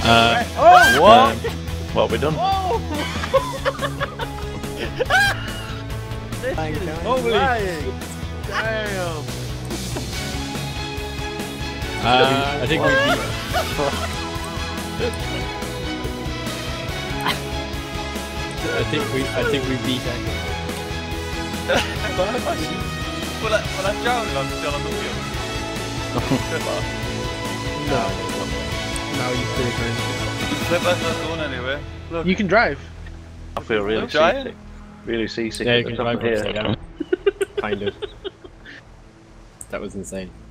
What? What have we done? Holy damn! I think we beat. I think we beat. Quella gialla still on the wheel. No, you couldn't. Flip that not going anywhere. Look. You can drive. I feel really I'm trying. seasick. Really seasick Yeah, at you the can top drive of here. upside down. Kind of. That was insane.